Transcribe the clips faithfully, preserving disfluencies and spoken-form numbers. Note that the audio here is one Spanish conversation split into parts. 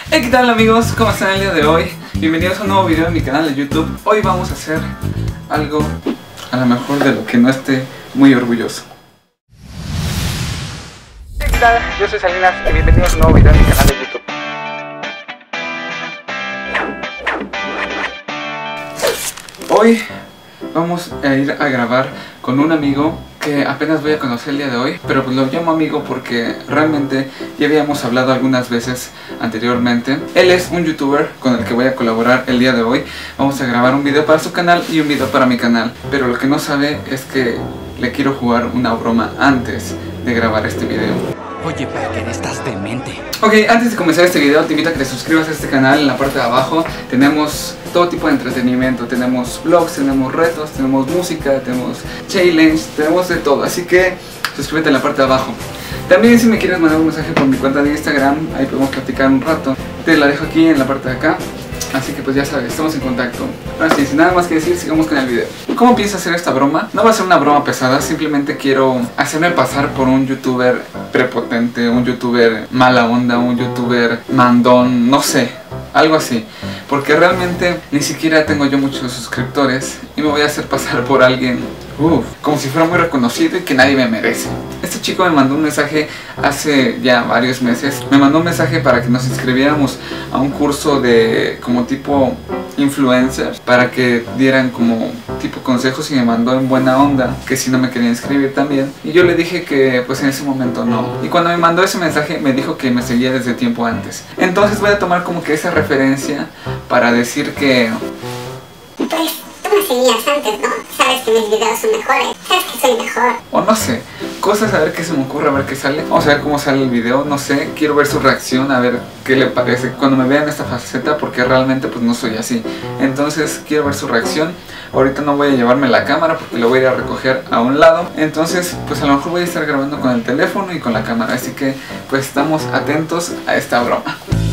Hey, ¿qué tal amigos? ¿Cómo están el día de hoy? Bienvenidos a un nuevo video en mi canal de YouTube. Hoy vamos a hacer algo a lo mejor de lo que no esté muy orgulloso. Hey, ¿qué tal? Yo soy Salinas y bienvenidos a un nuevo video en mi canal de YouTube. Hoy vamos a ir a grabar con un amigo que apenas voy a conocer el día de hoy, pero pues lo llamo amigo porque realmente ya habíamos hablado algunas veces anteriormente. Él es un youtuber con el que voy a colaborar el día de hoy. Vamos a grabar un video para su canal y un video para mi canal, pero lo que no sabe es que le quiero jugar una broma antes de grabar este video. Oye, Parker, estás demente. Ok, antes de comenzar este video te invito a que te suscribas a este canal. En la parte de abajo tenemos todo tipo de entretenimiento. Tenemos vlogs, tenemos retos, tenemos música, tenemos challenge, tenemos de todo. Así que suscríbete en la parte de abajo. También si me quieres mandar un mensaje por mi cuenta de Instagram, ahí podemos platicar un rato. Te la dejo aquí en la parte de acá. Así que pues ya sabes, estamos en contacto. Ahora sí, sin nada más que decir, sigamos con el video. ¿Cómo pienso hacer esta broma? No va a ser una broma pesada, simplemente quiero hacerme pasar por un youtuber prepotente, un youtuber mala onda, un youtuber mandón, no sé, algo así. Porque realmente ni siquiera tengo yo muchos suscriptores y me voy a hacer pasar por alguien Uf, como si fuera muy reconocido y que nadie me merece. Este chico me mandó un mensaje hace ya varios meses. Me mandó un mensaje para que nos inscribiéramos a un curso de como tipo influencer, para que dieran como tipo consejos, y me mandó en buena onda que si no me quería inscribir también. Y yo le dije que pues en ese momento no. Y cuando me mandó ese mensaje me dijo que me seguía desde tiempo antes. Entonces voy a tomar como que esa referencia para decir que... Pues tú me seguías antes, ¿no? Sabes que mis videos son mejores, sabes que soy mejor. O no sé, cosas, a ver qué se me ocurre, a ver qué sale. Vamos a ver cómo sale el video, no sé, quiero ver su reacción, a ver qué le parece cuando me vean esta faceta, porque realmente pues no soy así. Entonces quiero ver su reacción. Ahorita no voy a llevarme la cámara porque lo voy a ir a recoger a un lado. Entonces pues a lo mejor voy a estar grabando con el teléfono y con la cámara. Así que pues estamos atentos a esta broma.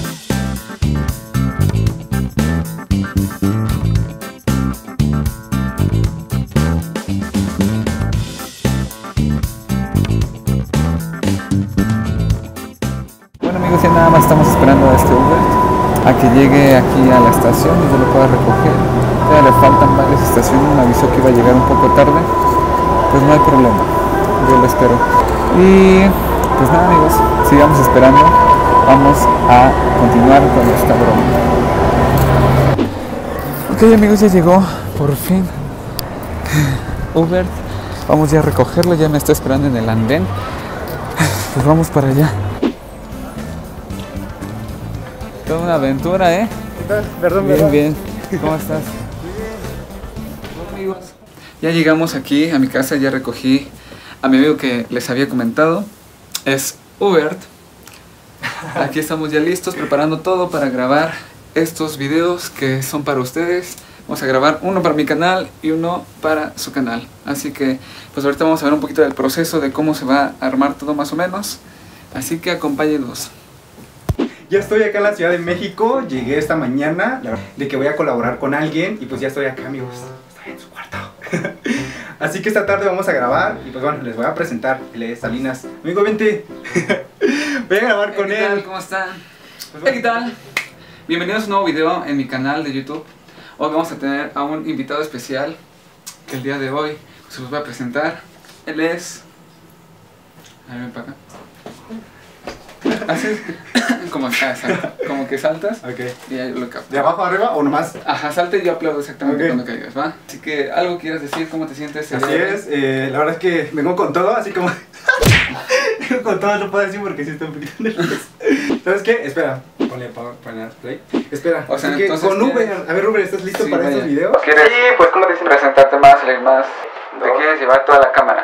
Ya nada más estamos esperando a este Uber a que llegue aquí a la estación y yo lo pueda recoger. Ya le faltan varias estaciones, me avisó que iba a llegar un poco tarde. Pues no hay problema, yo lo espero. Y pues nada amigos, sigamos esperando. Vamos a continuar con esta broma. Ok amigos, ya llegó por fin Uber. Vamos ya a recogerlo, ya me está esperando en el andén. Pues vamos para allá. Toda una aventura, ¿eh? ¿Qué tal? Perdón, bien, perdón. bien. ¿Cómo estás? Hola, amigos. Ya llegamos aquí a mi casa, ya recogí a mi amigo que les había comentado. Es Hubert. Aquí estamos ya listos, preparando todo para grabar estos videos que son para ustedes. Vamos a grabar uno para mi canal y uno para su canal. Así que, pues ahorita vamos a ver un poquito del proceso de cómo se va a armar todo más o menos. Así que acompáñenos. Ya estoy acá en la Ciudad de México, llegué esta mañana, la verdad, de que voy a colaborar con alguien y pues ya estoy acá amigos, estoy en su cuarto. Así que esta tarde vamos a grabar y pues bueno, les voy a presentar, él es Salinas. Amigo, vente. Voy a grabar con ¿Qué él. tal? ¿Cómo están? Pues bueno. ¿Qué tal? Bienvenidos a un nuevo video en mi canal de YouTube. Hoy vamos a tener a un invitado especial que el día de hoy se los voy a presentar. Él es... A ver, ven para acá. Haces como, ah, como que saltas. Ok. Y ahí lo capto. ¿De abajo a arriba o nomás? Ajá, salta y yo aplaudo exactamente Ok. cuando caigas, ¿va? Así que algo quieras decir, ¿cómo te sientes? el Así día de hoy? es, eh, la verdad es que vengo con todo, así como... vengo con todo, no puedo decir porque sí estoy un poquito nervioso. ¿Sabes qué? Espera, ponle power, ponle play. Espera, O sea, así que entonces, con ¿qué? Uber, a ver Uber, ¿estás listo Sí, para vaya. estos videos? ¿Quieres? Sí, pues ¿cómo te dicen? Presentarte más, salir más. Te No. quieres llevar toda la cámara.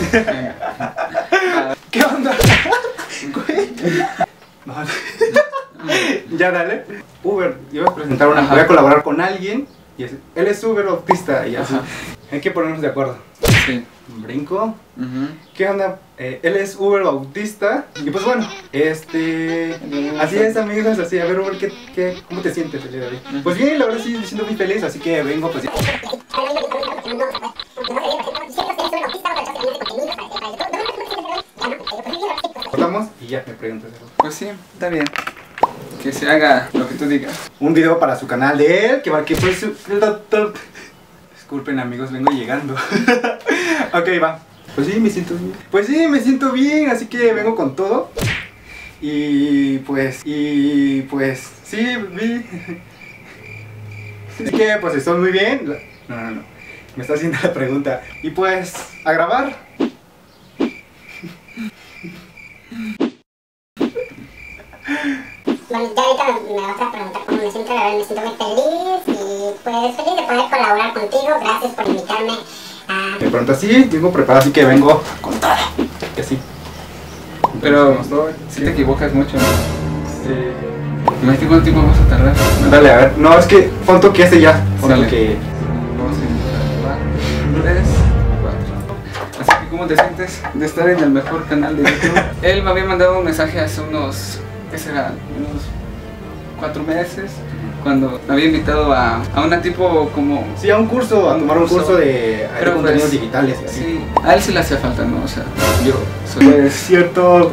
¿Qué onda? Güey. No. Ya dale. Uber, iba a presentar una, Ajá. voy a colaborar con alguien y es- él es Uber autista y así. Ajá. Hay que ponernos de acuerdo. Sí. Brinco. Uh-huh. ¿Qué onda? Eh, él es Uber autista y pues bueno, este... Así es amigos, así, a ver Uber, ¿qué, qué, ¿cómo te sientes el día de hoy? Ujú. Pues bien, la verdad sí, me siento muy feliz, así que vengo pues... Cortamos y ya me preguntas algo. Pues sí, está bien. que se haga lo que tú digas. Un video para su canal de él, que va que fue su... Disculpen amigos, vengo llegando. Ok, va. Pues sí, me siento bien. Pues sí, me siento bien, así que vengo con todo. Y pues, y pues, sí, vi. Así que pues estoy muy bien. No, no, no. Me está haciendo la pregunta. Y pues, a grabar. Bueno, ya ahorita me vas a preguntar cómo me siento, la verdad me siento muy feliz y pues feliz de poder colaborar contigo. Gracias por invitarme a... De pronto sí, vengo preparado, así que vengo con todo. Y así. Pero si te equivocas mucho, ¿no? Sí. Imagínate cuánto tiempo vamos a tardar. Dale, a ver. No, es que punto que ese ya. Punto Sale. que... Vamos a intentar. tres, cuatro. Así que, ¿cómo te sientes de estar en el mejor canal de YouTube? Él me había mandado un mensaje hace unos, ¿qué será? Unos cuatro meses, cuando me había invitado a, a una tipo como... Sí, a un curso, a Un tomar un curso. curso de, Pero, de contenidos pues, digitales y así. Sí, a él sí le hacía falta, ¿no? O sea, yo soy... Pues cierto.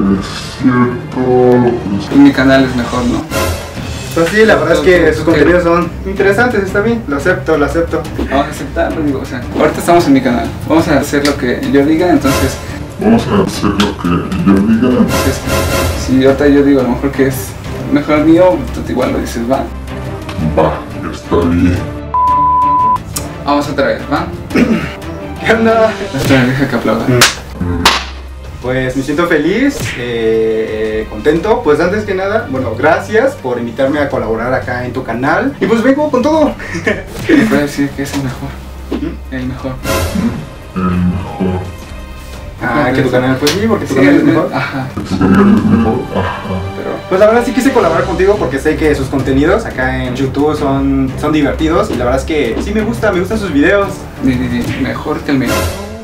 Y mi canal es mejor, ¿no? Pues sí, la verdad es que sus ¿Qué? contenidos son interesantes, está bien. Lo acepto, lo acepto. Vamos a aceptarlo, digo, o sea, ahorita estamos en mi canal, vamos a hacer lo que yo diga, entonces, Vamos a hacer lo que yo diga. entonces si ahorita yo digo a lo mejor que es mejor mío, tú igual lo dices, va, Va, está bien. vamos otra vez, va, ¿Qué onda? espera, deja que aplauda. Pues me siento feliz, eh, contento. Pues antes que nada, bueno, gracias por invitarme a colaborar acá en tu canal. Y pues vengo con todo. Me puede decir que es el mejor, el mejor. El mejor. Ah, que tu canal, pues sí, porque tu Sí, canal es el- mejor. Ajá, Tu canal es mejor. Ajá. pero Pues la verdad sí quise colaborar contigo porque sé que sus contenidos acá en YouTube son, son divertidos. Y la verdad es que sí me gusta, me gustan sus videos. di, di, di, mejor que el mío.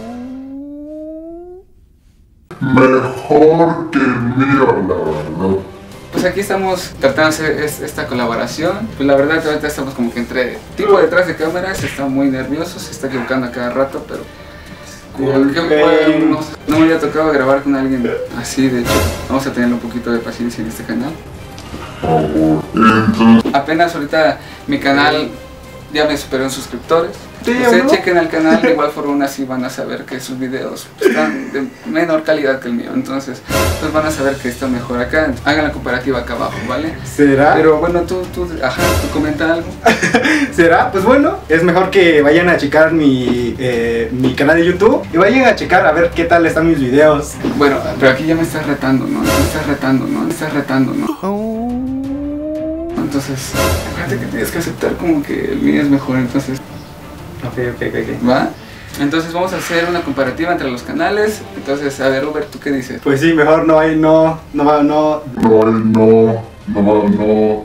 Mejor que el mío, la verdad. Pues aquí estamos tratando de hacer es- esta colaboración. Pues la verdad que ahorita estamos como que entre tipo detrás de cámaras, está muy nervioso, se está equivocando a cada rato, pero como que, bueno, no, no me había tocado grabar con alguien así, de hecho vamos a tener un poquito de paciencia en este canal. Por favor. Entonces, Apenas ahorita mi canal ya me superó en suscriptores. Sí, Ustedes ¿no? chequen el canal, de igual forma así van a saber que sus videos están de menor calidad que el mío, entonces pues van a saber que está mejor acá. Hagan la comparativa acá abajo, ¿vale? ¿Será? Pero bueno, tú, tú, ajá, tú comenta algo. ¿Será? Pues bueno, es mejor que vayan a checar mi, eh, mi canal de YouTube y vayan a checar a ver qué tal están mis videos. Bueno, pero aquí ya me estás retando, ¿no? Me estás retando, ¿no? Me estás retando, ¿no? Entonces, acuérdate que tienes que aceptar como que el mío es mejor, entonces, Ok, ok, ok, ok. ¿va? Entonces vamos a hacer una comparativa entre los canales. Entonces, a ver, Robert, ¿tú qué dices? Pues sí, mejor no hay, no, no, no. no, no, no, no.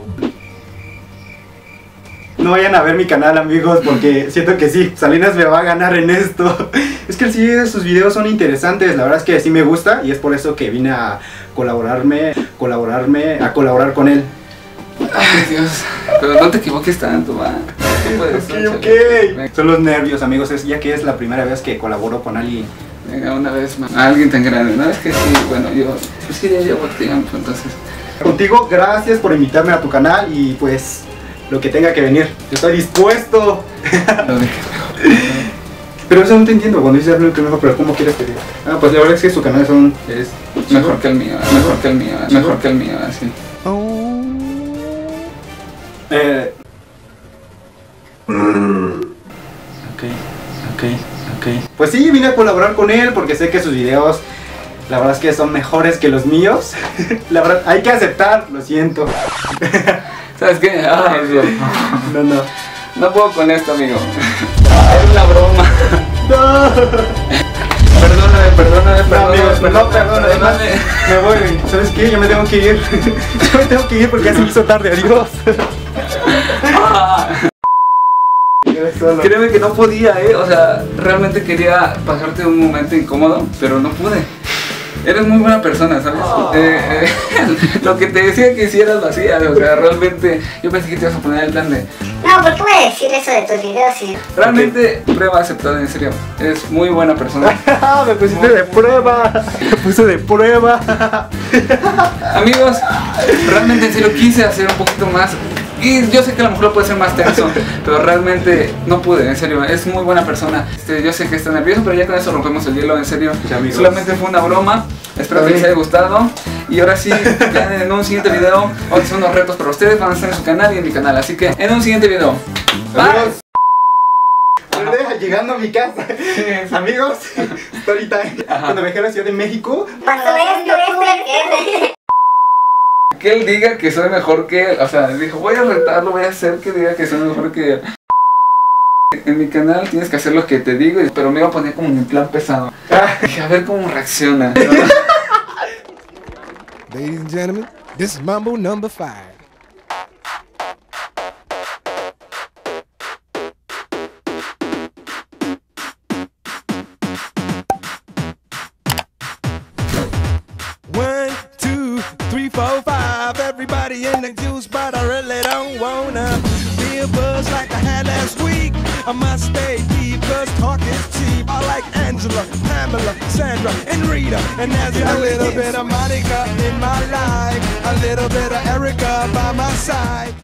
No vayan a ver mi canal, amigos, porque siento que sí, Salinas me va a ganar en esto. Es que sí, sus videos son interesantes, la verdad es que sí me gusta y es por eso que vine a colaborarme, colaborarme, a colaborar con él. Ay, Dios, pero no te equivoques tanto, va. Tú puedes, Ok, échale. ok. Venga, Son los nervios, amigos, es, ya que es la primera vez que colaboro con alguien. venga, una vez más. A alguien tan grande, ¿no? Es que sí, bueno, yo, pues sí, ya llevo tiempo, entonces. Contigo, gracias por invitarme a tu canal y pues lo que tenga que venir, yo estoy dispuesto. Lo de que Pero eso no te entiendo, cuando dices lo que mejor, pero ¿cómo quieres que diga? Ah, pues la verdad es que su canal son, es mejor que el mío, mejor que el mío, mejor que el mío, así. Eh, Ok, ok, ok. pues sí, vine a colaborar con él porque sé que sus videos, la verdad es que son mejores que los míos. La verdad, hay que aceptar, lo siento. ¿Sabes qué? Ay, Dios. No, no. No puedo con esto, amigo. Es una broma. No, Perdóname, perdóname, no, perdóname. amigos, no, perdón, además me voy, ¿sabes qué? Ya me tengo que ir. Yo me tengo que ir porque ya se me hizo tarde, adiós. Eres solo. Créeme que no podía, eh. O sea, realmente quería pasarte un momento incómodo, pero no pude. Eres muy buena persona, ¿sabes? Oh. Eh, eh, lo que te decía que hicieras lo hacías, o sea, realmente yo pensé que te ibas a poner el plan de... No, ¿por qué voy a decir eso de tus videos? Y... Realmente, prueba aceptada, en serio. Eres muy buena persona. Me pusiste de prueba. Me puse de prueba. Amigos, realmente en serio quise hacer un poquito más. Y yo sé que a lo mejor puede ser más tenso, pero realmente no pude, en serio, es muy buena persona. Este, yo sé que está nervioso, pero ya con eso rompemos el hielo, en serio. Sí, solamente fue una broma, espero que les haya gustado. Y ahora sí, ya en un siguiente video, hoy son unos retos para ustedes, van a estar en su canal y en mi canal. Así que en un siguiente video. Bye. Llegando a mi casa, sí. Amigos, story time. Ajá. Cuando viajé a la Ciudad de México, pasó esto, esto, que él diga que soy mejor que él, o sea, dijo, voy a retarlo, voy a hacer que diga que soy mejor que él. En mi canal tienes que hacer lo que te digo, pero me iba a poner como en plan pesado. Dije, a ver cómo reacciona. Ladies and gentlemen, this is Mambo number five. One, two, three, four, five. Everybody in the juice, but I really don't wanna be a buzz like I had last week. I must stay deep, cause talk is cheap. I like Angela, Pamela, Sandra, and Rita. And there's a little bit of Monica in my life, a little bit of Erica by my side.